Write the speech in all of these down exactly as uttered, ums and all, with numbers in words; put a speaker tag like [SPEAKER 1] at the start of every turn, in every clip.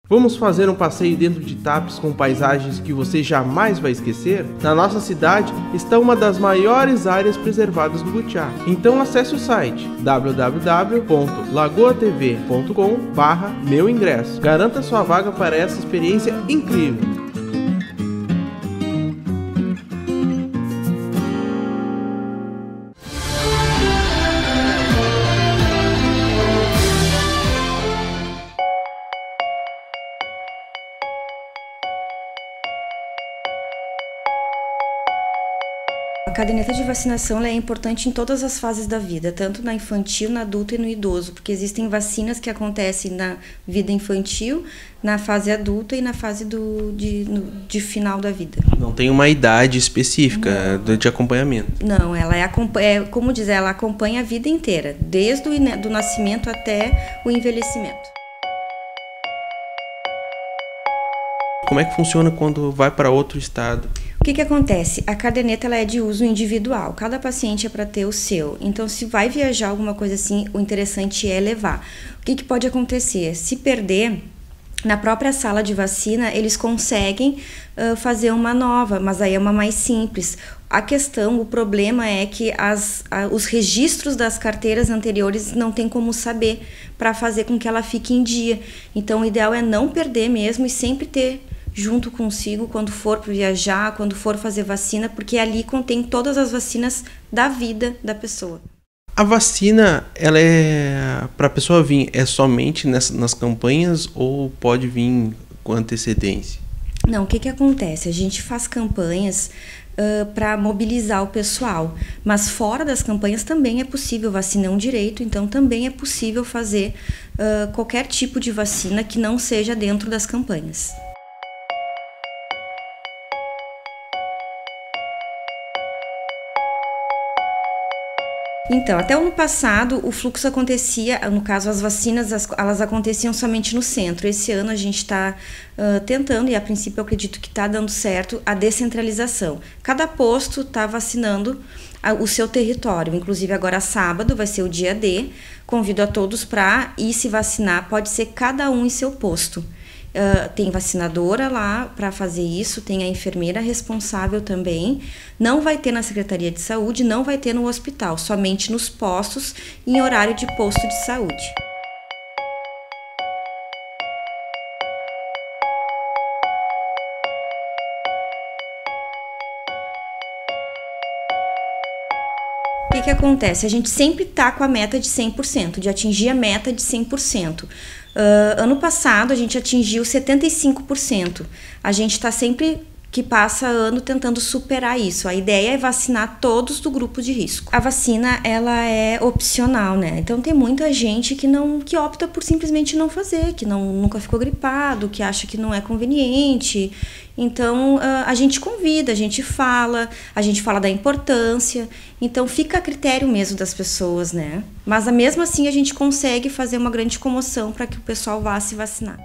[SPEAKER 1] Vamos fazer um passeio dentro de Tapes com paisagens que você jamais vai esquecer? Na nossa cidade está uma das maiores áreas preservadas do Butiá. Então acesse o site w w w ponto lagoa t v ponto com barra meu ingresso. Garanta sua vaga para essa experiência incrível.
[SPEAKER 2] A caderneta de vacinação ela é importante em todas as fases da vida, tanto na infantil, na adulta e no idoso, porque existem vacinas que acontecem na vida infantil, na fase adulta e na fase do, de, no, de final da vida.
[SPEAKER 1] Não tem uma idade específica Não. de acompanhamento?
[SPEAKER 2] Não, ela é, é, como diz, ela acompanha a vida inteira, desde o do nascimento até o envelhecimento.
[SPEAKER 1] Como é que funciona quando vai para outro estado?
[SPEAKER 2] O que que acontece? A caderneta ela é de uso individual, cada paciente é para ter o seu. Então, se vai viajar alguma coisa assim, o interessante é levar. O que que pode acontecer? Se perder, na própria sala de vacina, eles conseguem uh, fazer uma nova, mas aí é uma mais simples. A questão, o problema é que as, a, os registros das carteiras anteriores não tem como saber para fazer com que ela fique em dia. Então, o ideal é não perder mesmo e sempre ter junto consigo quando for viajar, quando for fazer vacina, porque ali contém todas as vacinas da vida da pessoa.
[SPEAKER 1] A vacina, ela é para a pessoa vir, é somente nessa, nas campanhas ou pode vir com antecedência?
[SPEAKER 2] Não, o que que acontece? A gente faz campanhas uh, para mobilizar o pessoal, mas fora das campanhas também é possível, vacina é um direito, então também é possível fazer uh, qualquer tipo de vacina que não seja dentro das campanhas. Então, até o ano passado, o fluxo acontecia, no caso as vacinas, as, elas aconteciam somente no centro. Esse ano a gente está uh, tentando, e a princípio eu acredito que está dando certo, a descentralização. Cada posto está vacinando a, o seu território, inclusive agora sábado vai ser o dia D, convido a todos para ir se vacinar, pode ser cada um em seu posto. Uh, tem vacinadora lá para fazer isso, tem a enfermeira responsável também. Não vai ter na Secretaria de Saúde, não vai ter no hospital, somente nos postos em horário de posto de saúde. O que que acontece? A gente sempre está com a meta de cem por cento, de atingir a meta de cem por cento. Uh, ano passado a gente atingiu setenta e cinco por cento. A gente está sempre que passa ano tentando superar isso. A ideia é vacinar todos do grupo de risco. A vacina ela é opcional, né? Então tem muita gente que não que opta por simplesmente não fazer, que não, nunca ficou gripado, que acha que não é conveniente. Então a gente convida, a gente fala, a gente fala da importância. Então fica a critério mesmo das pessoas, né? Mas mesmo assim a gente consegue fazer uma grande comoção para que o pessoal vá se vacinar.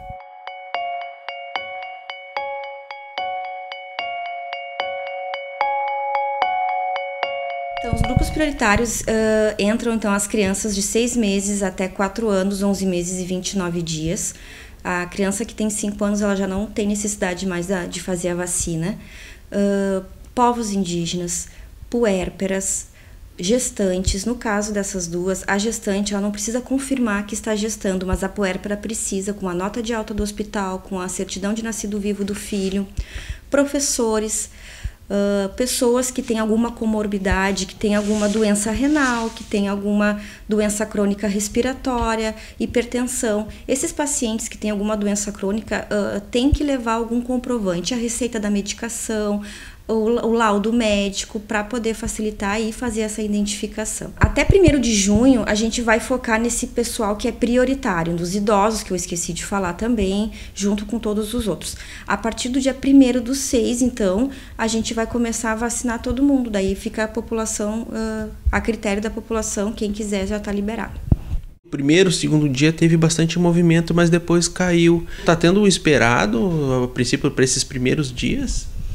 [SPEAKER 2] Então, os grupos prioritários uh, entram então as crianças de seis meses até quatro anos, onze meses e vinte e nove dias. A criança que tem cinco anos ela já não tem necessidade mais da, de fazer a vacina. Uh, povos indígenas, puérperas, gestantes. No caso dessas duas, a gestante ela não precisa confirmar que está gestando, mas a puérpera precisa, com a nota de alta do hospital, com a certidão de nascido vivo do filho. Professores, Uh, pessoas que têm alguma comorbidade, que têm alguma doença renal, que têm alguma doença crônica respiratória, hipertensão. Esses pacientes que têm alguma doença crônica uh, têm que levar algum comprovante, a receita da medicação, o, o laudo médico, para poder facilitar e fazer essa identificação. Até primeiro de junho, a gente vai focar nesse pessoal que é prioritário, dos idosos, que eu esqueci de falar também, junto com todos os outros. A partir do dia primeiro do seis, então, a gente vai começar a vacinar todo mundo. Daí fica a população, uh, a critério da população, quem quiser já está liberado.
[SPEAKER 1] Primeiro, segundo dia teve bastante movimento, mas depois caiu. Tá tendo o esperado, a princípio, para esses primeiros dias?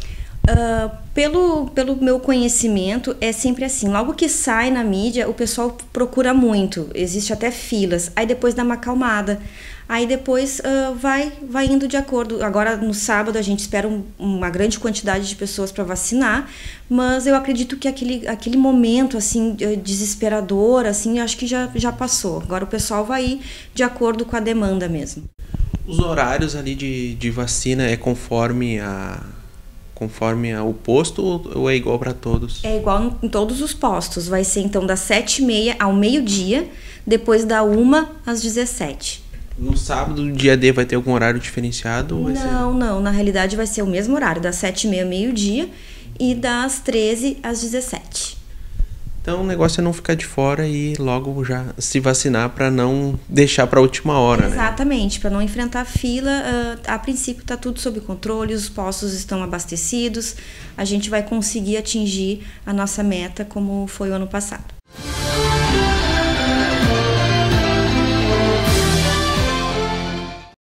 [SPEAKER 2] Uh, pelo, pelo meu conhecimento, é sempre assim. Logo que sai na mídia, o pessoal procura muito. Existe até filas. Aí depois dá uma acalmada. Aí depois uh, vai, vai indo de acordo. Agora, no sábado, a gente espera um, uma grande quantidade de pessoas para vacinar. Mas eu acredito que aquele, aquele momento, assim, desesperador, assim, acho que já, já passou. Agora o pessoal vai ir de acordo com a demanda mesmo.
[SPEAKER 1] Os horários ali de, de vacina é conforme a... Conforme o posto ou é igual para todos?
[SPEAKER 2] É igual em todos os postos. Vai ser então das sete e meia ao meio-dia, depois da uma às dezessete.
[SPEAKER 1] No sábado, dia D, vai ter algum horário diferenciado? Ou vai
[SPEAKER 2] não,
[SPEAKER 1] ser...
[SPEAKER 2] não. Na realidade vai ser o mesmo horário, das sete e meia ao meio-dia e das treze às dezessete.
[SPEAKER 1] Então o negócio é não ficar de fora e logo já se vacinar para não deixar para a última hora, né?
[SPEAKER 2] Exatamente, para não enfrentar a fila. Uh, a princípio está tudo sob controle, os postos estão abastecidos, a gente vai conseguir atingir a nossa meta como foi o ano passado.